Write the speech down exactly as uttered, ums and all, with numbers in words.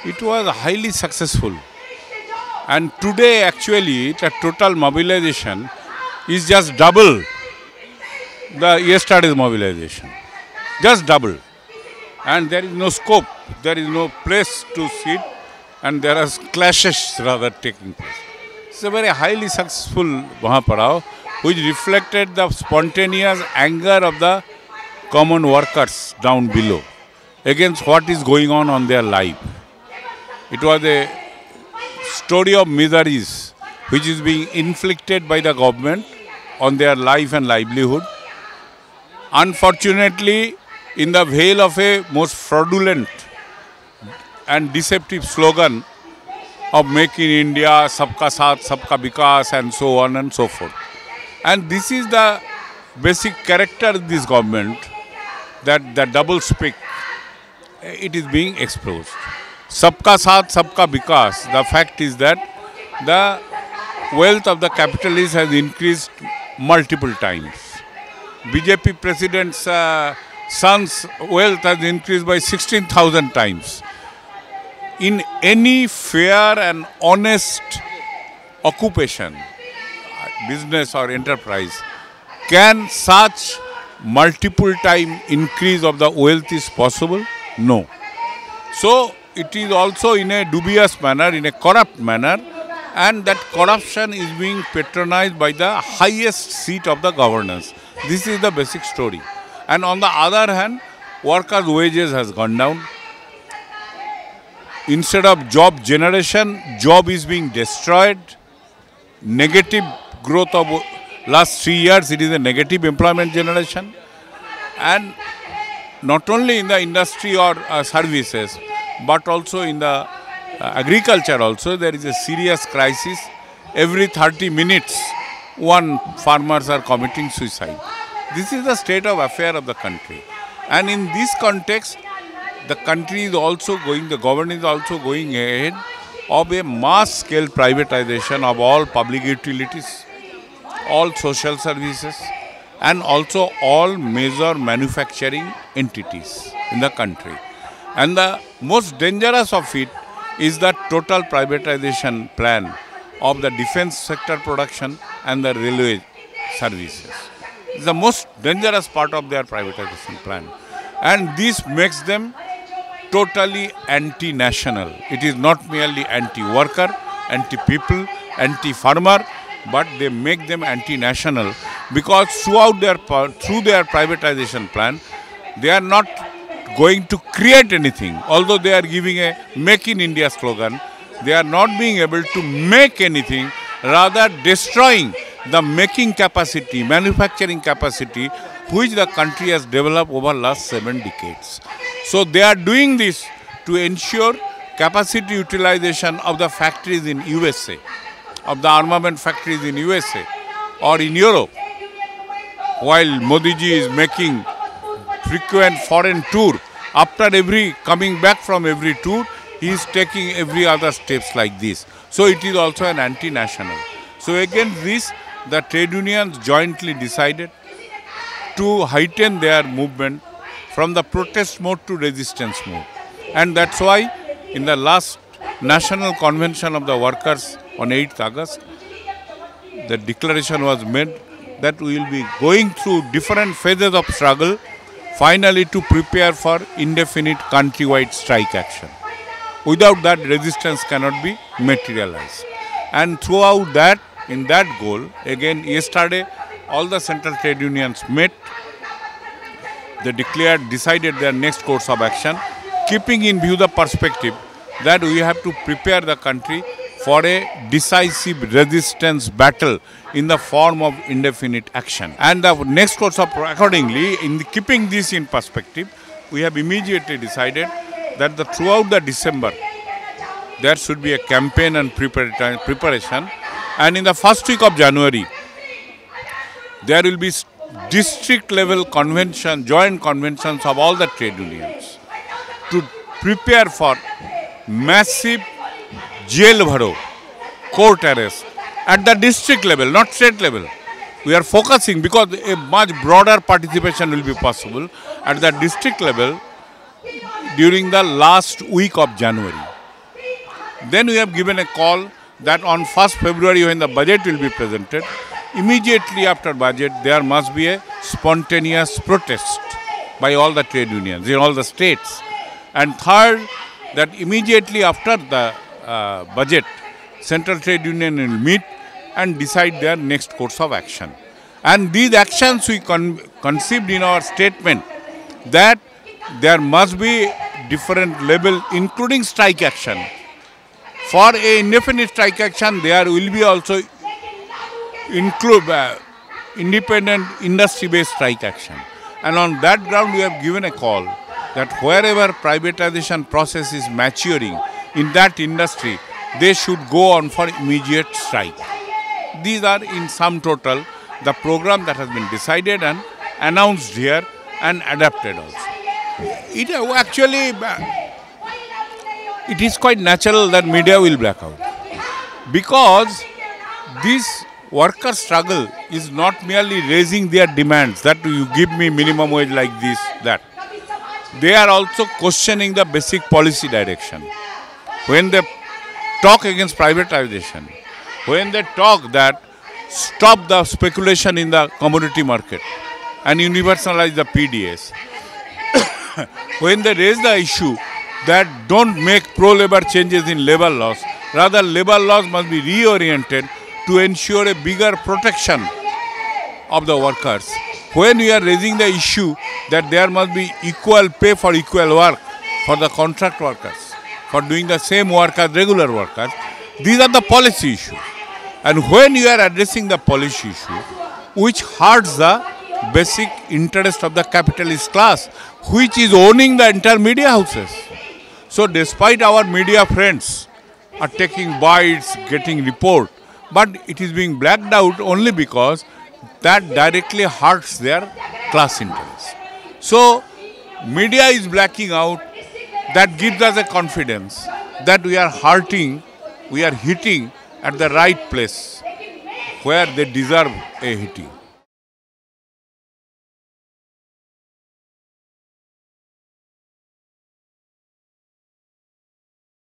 it was highly successful. And today actually the total mobilization is just double the yesterday's mobilization. Just double. And there is no scope, there is no place to sit, and there are clashes rather taking place. It's a very highly successful Mahapadav, which reflected the spontaneous anger of the common workers down below against what is going on on their life. It was a story of miseries which is being inflicted by the government on their life and livelihood. Unfortunately, in the veil of a most fraudulent and deceptive slogan of Make in India, Sabka Saath, Sabka Vikas, and so on and so forth. And this is the basic character of this government, that the double speak, it is being exposed. Sabka Saath, Sabka Vikas, the fact is that the wealth of the capitalists has increased multiple times. B J P president's uh, son's wealth has increased by sixteen thousand times. In any fair and honest occupation, business or enterprise, can such multiple time increase of the wealth is possible? No. So it is also in a dubious manner, in a corrupt manner, and that corruption is being patronized by the highest seat of the governance. This is the basic story. And on the other hand, workers' wages has gone down. Instead of job generation, job is being destroyed. Negative growth of last three years, it is a negative employment generation. And not only in the industry or uh, services, but also in the uh, agriculture also, there is a serious crisis. Every thirty minutes, one farmers are committing suicide. This is the state of affair of the country. And in this context, the country is also going, the government is also going ahead of a mass scale privatization of all public utilities, all social services, and also all major manufacturing entities in the country. And the most dangerous of it is the total privatization plan of the defense sector production and the railway services. It's the most dangerous part of their privatization plan. And this makes them totally anti-national. It is not merely anti-worker, anti-people, anti-farmer, but they make them anti-national because throughout their, through their privatization plan, they are not going to create anything. Although they are giving a Make in India slogan, they are not being able to make anything, rather destroying the making capacity, manufacturing capacity, which the country has developed over the last seven decades. So they are doing this to ensure capacity utilization of the factories in U S A, of the armament factories in U S A or in Europe. While Modi ji is making frequent foreign tour, after every coming back from every tour, he is taking every other steps like this. So it is also an anti-national. So against this, the trade unions jointly decided to heighten their movement from the protest mode to resistance mode. And that's why in the last National Convention of the Workers on eighth August, the declaration was made that we will be going through different phases of struggle, finally to prepare for indefinite countrywide strike action. Without that, resistance cannot be materialized. And throughout that, in that goal, again yesterday, all the central trade unions met. They declared, decided their next course of action, keeping in view the perspective that we have to prepare the country for a decisive resistance battle in the form of indefinite action. And the next course of, accordingly, in the, keeping this in perspective, we have immediately decided that the, throughout the December, there should be a campaign and preparation. And in the first week of January, there will be district level convention, joint conventions of all the trade unions to prepare for massive jail bharo, court arrest at the district level, not state level. We are focusing because a much broader participation will be possible at the district level during the last week of January. Then we have given a call that on first February when the budget will be presented, immediately after budget there must be a spontaneous protest by all the trade unions in all the states. And third, that immediately after the uh, budget, Central Trade Union will meet and decide their next course of action. And these actions we con conceived in our statement that there must be different level, including strike action. For a indefinite strike action, there will be also include uh, independent industry-based strike action. And on that ground, we have given a call that wherever privatization process is maturing in that industry, they should go on for immediate strike. These are in sum total the program that has been decided and announced here and adapted also. It uh, actually, uh, it is quite natural that media will black out, because this worker struggle is not merely raising their demands that you give me minimum wage like this, that. They are also questioning the basic policy direction. When they talk against privatization, when they talk that stop the speculation in the commodity market and universalize the P D S, when they raise the issue that don't make pro-labor changes in labor laws, rather labor laws must be reoriented to ensure a bigger protection of the workers. When we are raising the issue that there must be equal pay for equal work for the contract workers, for doing the same work as regular workers, these are the policy issues. And when you are addressing the policy issue, which hurts the basic interest of the capitalist class, which is owning the entire media houses. So despite our media friends are taking bites, getting report, but it is being blacked out only because that directly hurts their class interest. So media is blacking out. That gives us a confidence that we are hurting, we are hitting at the right place where they deserve a hitting.